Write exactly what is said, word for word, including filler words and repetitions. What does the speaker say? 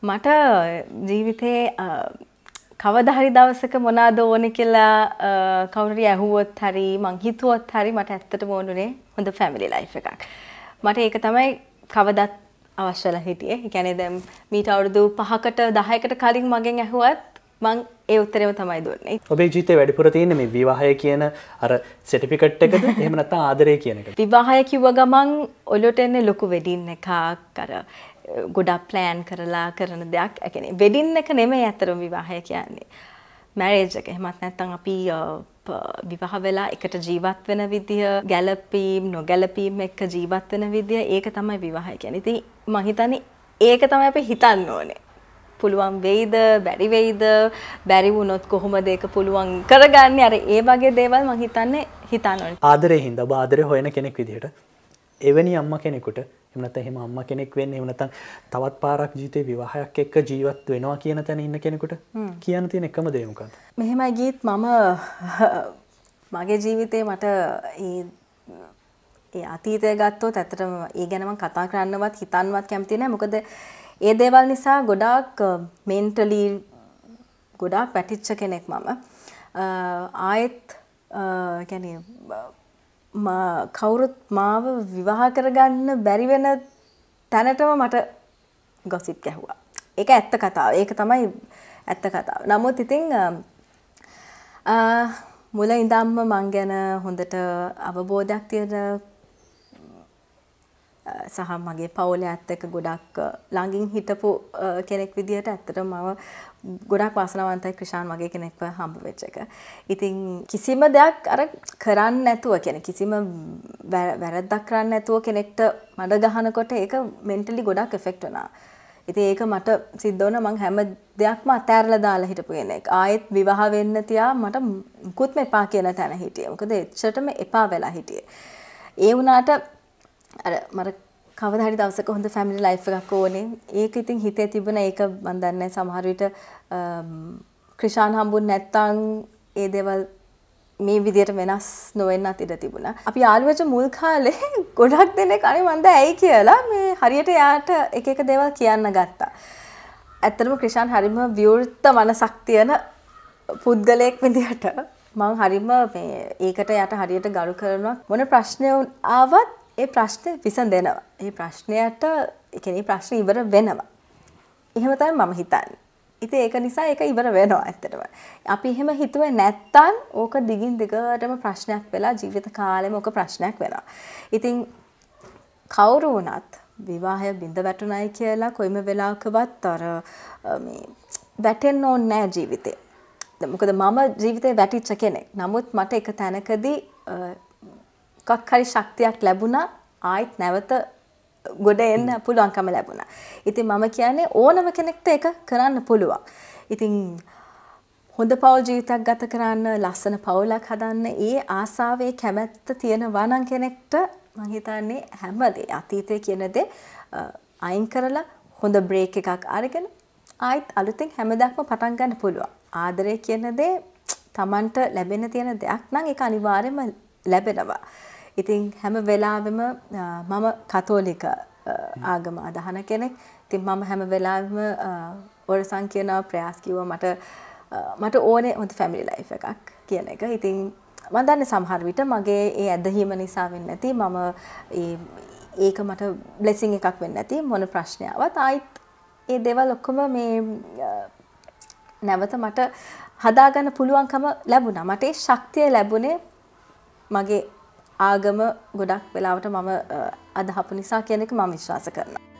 මට ජීවිතේ කවදා හරි දවසක මොනවාද ඕනේ කියලා කවුරු හරි ඇහුවොත් හරි මං හිතුවොත් හරි මට ඇත්තටම ඕනුනේ හොඳ ෆැමිලි ලයිෆ් එකක්. මට ඒක තමයි කවදත් අවශ්‍යලා හිටියේ. ඒ කියන්නේ දැන් මීට අවුරුදු පහකට දහයකට කලින් මගෙන් ඇහුවත් මං ඒ උත්තරේම තමයි දුන්නේ. ඔබේ ජීවිතේ වැඩිපුර තියෙන්නේ මේ විවාහය කියන අර සර්ටිෆිකේට් එකද එහෙම නැත්නම් ආදරය කියන එකද? විවාහය කිව්ව ගමන් ඔලුවට එන්නේ ලොකු වෙඩින් එකක් අර ගොඩක් ප්ලෑන් කරලා කරන දෙයක්. ඒ කියන්නේ වෙඩින් එක නෙමෙයි අතරම විවාහය කියන්නේ. මැරේජ් එක. එහෙමත් නැත්නම් අපි විවාහ වෙලා එකට ජීවත් වෙන විදිය, ගැළපීම් නොගැළපීම් එක්ක ජීවත් වෙන විදිය, ඒක තමයි විවාහය කියන්නේ. ඉතින් මම හිතන්නේ ඒක තමයි අපි හිතන්න ඕනේ. පුළුවන් වෙයිද, බැරි වෙයිද, බැරි වුණොත් කොහොමද ඒක පුළුවන් කරගන්නේ? අර ඒ වගේ දේවල් මම හිතන්නේ හිතන්න ඕනේ. ආදරේ හින්දා ඔබ ආදරේ හොයන කෙනෙක් විදිහට එවැනි අම්මා කෙනෙකුට එහෙම නැත්නම් එහෙම අම්මා කෙනෙක් වෙන්නේ එහෙම නැත්නම් තවත් පාරක් ජීවිතේ විවාහයක් එක්ක ජීවත් වෙනවා කියන තැන ඉන්න කෙනෙකුට කියන්න තියෙන එකම දේ මොකක්ද? මෙහෙමයි ගීත් මම මගේ ජීවිතේ මට ඒ ඒ අතීතය ගත්තොත් ඇත්තටම ඒ ගැන මම කතා කරන්නවත් හිතන්නවත් කැමති නැහැ. මොකද ඒ දේවල් නිසා ගොඩාක් මෙන්ටලි ගොඩාක් පැටිච්ච කෙනෙක් මම. ආයෙත් කියන්නේ කවුරුත් මාව විවාහ කරගන්න බැරි වෙන තැනටම මට ගොසිප් ගැහුවා. ඒක ඇත්ත කතාව. ඒක තමයි ඇත්ත කතාව. නමුත් ඉතින් මුල ඉඳන්ම මං ගැන හොඳට අවබෝධයක් තියෙන සහ මගේ පවුලේ ඇත්ත එක ගොඩක් ළඟින් හිටපු කෙනෙක් විදිහට ඇත්තටම මම ගොඩක් වාසනාවන්තයි ක්‍රිෂාන් වගේ කෙනෙක්ව හම්බ වෙච්ච එක. ඉතින් කිසිම දෙයක් අර කරන්න නැතුව කියන්නේ කිසිම වැරද්දක් කරන්න නැතුව කෙනෙක්ට මඩ ගහනකොට ඒක මෙන්ටලි ගොඩක් එෆෙක්ට් වෙනවා. ඉතින් ඒක මට සිද්ධ වුණා මං හැම දෙයක්ම අතෑරලා දාලා හිටපු කෙනෙක්. ආයෙත් විවාහ වෙන්න තියා මට මුකුත්ම එපා කියන තැන හිටියේ. මොකද එච්චරටම එපා වෙලා හිටියේ. ඒ වුණාට අර මට කවදා හරි දවසක හොඳ ෆැමිලි ලයිෆ් එකක් ඕනේ. ඒක ඉතින් හිතේ තිබුණ ඒක මම දන්නේ සමහර විට ක්‍රිෂාන් හම්බුනේ නැත්තම් ඒ දේවල් මේ විදියට වෙනස් නොවෙන්නත් ඉඩ තිබුණා. අපි යාළුවෙච්ච මුල් කාලේ ගොඩක් දෙනෙක් අනේ මන්ද ඇයි කියලා මේ හරියට යාට එක එක දේවල් කියන්න ගත්තා. ඇත්තටම ක්‍රිෂාන් හරිම විවෘත මනසක් තියෙන පුද්ගලයෙක් විදියට මම හරිම මේ ඒකට යට හරියට ගරු කරනවා. මොන ප්‍රශ්නය ආවත් ඒ ප්‍රශ්නේ විසඳෙනවා. ඒ ප්‍රශ්නයට ඒ කියන්නේ ප්‍රශ්නේ ඉවර වෙනවා. එහෙම තමයි මම හිතන්නේ. ඉතින් ඒක නිසා ඒක ඉවර වෙනවා ඇත්තටම. අපි එහෙම හිතුවේ නැත්තම් ඕක දිගින් දිගටම ප්‍රශ්නයක් වෙලා ජීවිත කාලෙම ඕක ප්‍රශ්නයක් වෙනවා. ඉතින් කවුරු වුණත් විවාහය බිඳ වැටුණයි කියලා කොයිම වෙලාවකවත් අර මේ වැටෙන්න ඕනේ නැහැ ජීවිතේ. මොකද මම ජීවිතේ වැටිච්ච කෙනෙක්. නමුත් මට එක තැනකදී කක් හරි ශක්තියක් ලැබුණා ආයෙත් නැවත ගොඩ එන්න පුළුවන්කම ලැබුණා. ඉතින් මම කියන්නේ ඕනම කෙනෙක්ට ඒක කරන්න පුළුවන්. ඉතින් හොඳ පෞල් ජීවිතයක් ගත කරන්න, ලස්සන පවුලක් හදන්න ඒ ආසාවේ කැමැත්ත තියෙනවා නම් කෙනෙක්ට මම හිතන්නේ හැමදේ අතීතයේ කියන දේ අයින් කරලා හොඳ බ්‍රේක් එකක් අරගෙන ආයෙත් අලුතෙන් හැමදාක්ම පටන් ගන්න පුළුවන්. ආදරය කියන දේ Tamanට ලැබෙන තියෙන දෙයක් නම් ඒක අනිවාර්යයෙන්ම ලැබෙනවා. ඉතින් හැම වෙලාවෙම මම කතෝලික ආගම අදහන කෙනෙක්. ඉතින් මම හැම වෙලාවෙම ඔරසන් කියන ප්‍රයාස් කිව්වා මට මට ඕනේ හොඳ ෆැමිලි ලයිෆ් එකක් කියන එක. ඉතින් මම දන්නේ සමහර විට මගේ ඒ ඇදහිම නිසා වෙන්නේ නැති මම ඒ ඒක මට බ්ලෙසිං එකක් වෙන්නේ නැති මොන ප්‍රශ්නයවත් ආයිත් ඒ දේවල් ඔක්කොම මේ නැවත මට හදාගන්න පුළුවන්කම ලැබුණා. මට ඒ ශක්තිය ලැබුණේ මගේ ආගම ගොඩක් වෙලාවට මම අදහපු නිසා කියන එක මම විශ්වාස කරනවා.